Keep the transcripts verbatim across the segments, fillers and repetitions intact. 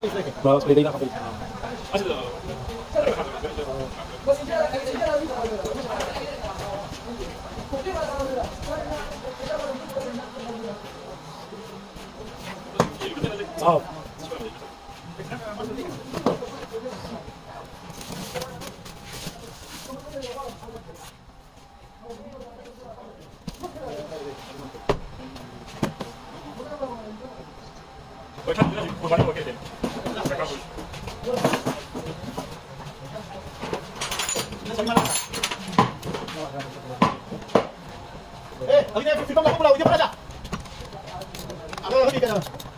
خلاص بدينا قبل صعب Eh, lagi ni film aku pula, dia pernah dah. Ada lagi kan?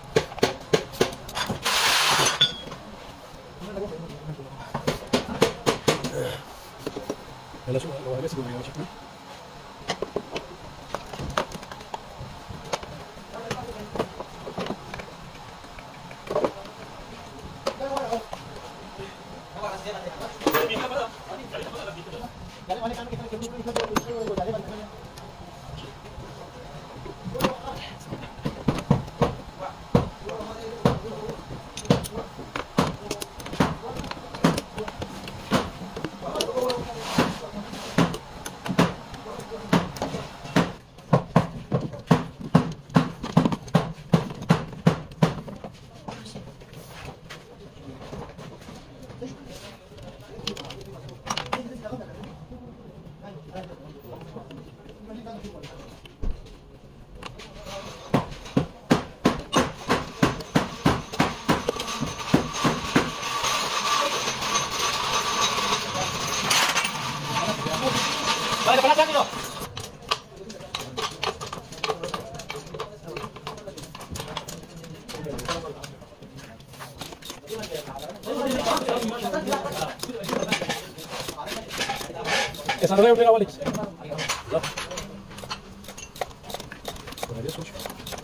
يلا شوف لو بس قول لي شوف Vale, para rápido. Esa no es una bola. No. Con el escucho.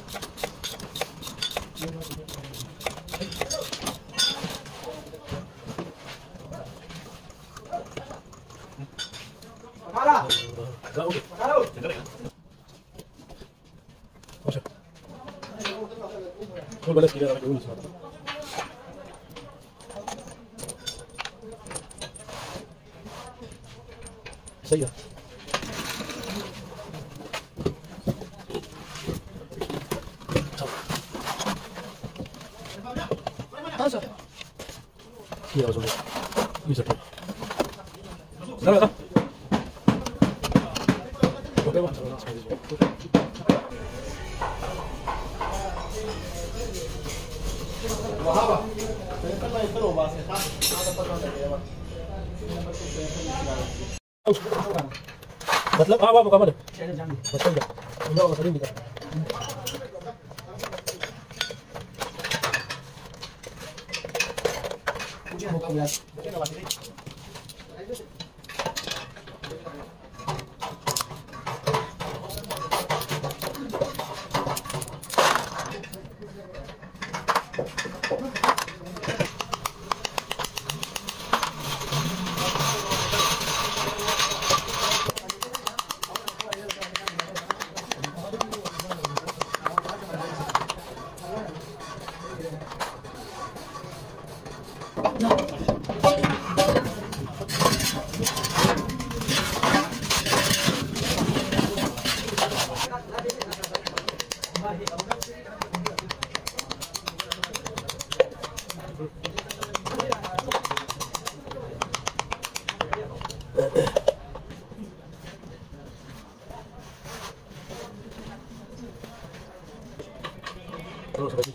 Para. لا اوكي. Taruh. ماشي. كل بلد كده راح يقول سيئة. Masuk. Iya, masuk. Bisa tuh. Dah, dah. Oke, Bang. Wahaba. Kan mai terus bahasa tak. Ada pertanyaan dia, Bang. मतलब हाँ बाबू कमर बस चल जा उन्हें और सही दिखा मुझे हो गया terus lagi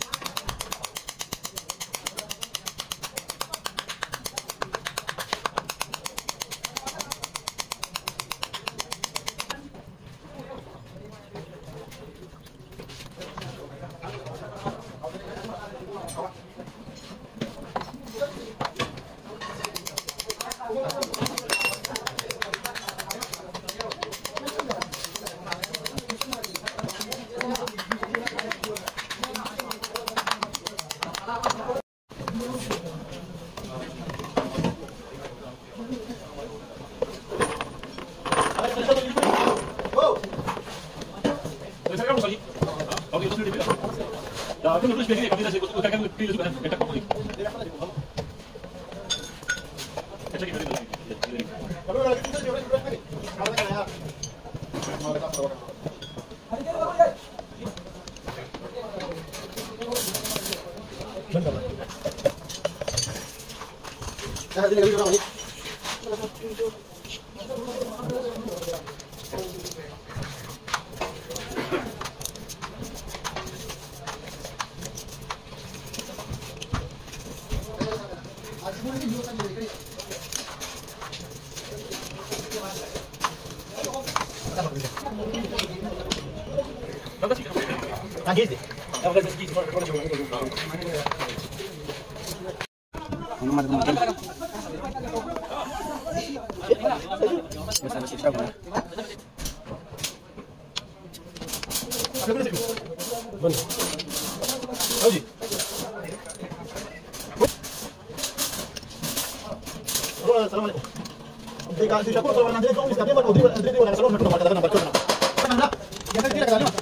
Ya, aku nulis begini, kalau tidak saya katakan pilih juga, kita kau pilih. السلام عليكم. Jika si siapa kalau nanti kau mesti dia mau dia dia dia salon nak nak nak nak. Mana nak? Ya kan dia kan.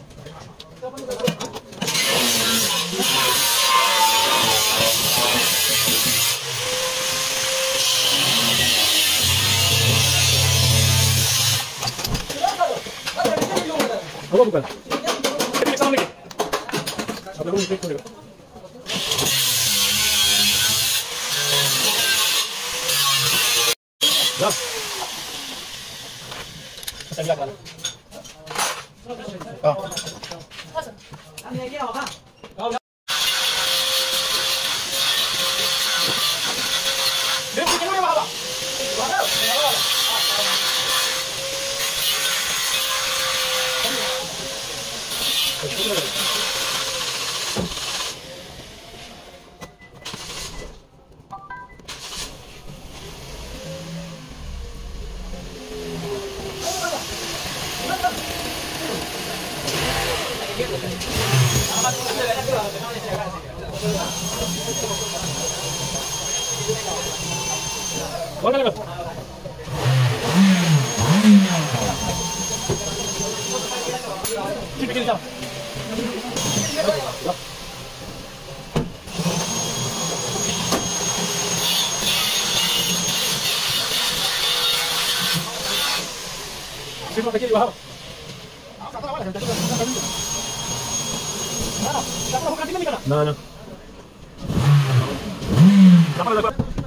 Apa bukan? Ini sama lagi. Apa belum klik klik. Dah. Saya lihat kan. Ah. Anh nghe cái hộp ha. Dia bikin apa apa? Mana lagi? Sini bikin jam. Sini pakai wahab. Nah, nah. Apa lagi?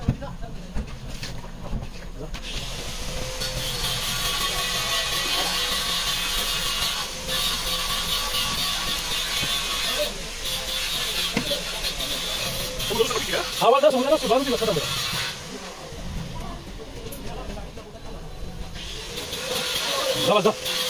awal dah sebenarnya baru dilaksanakan. Dah, dah.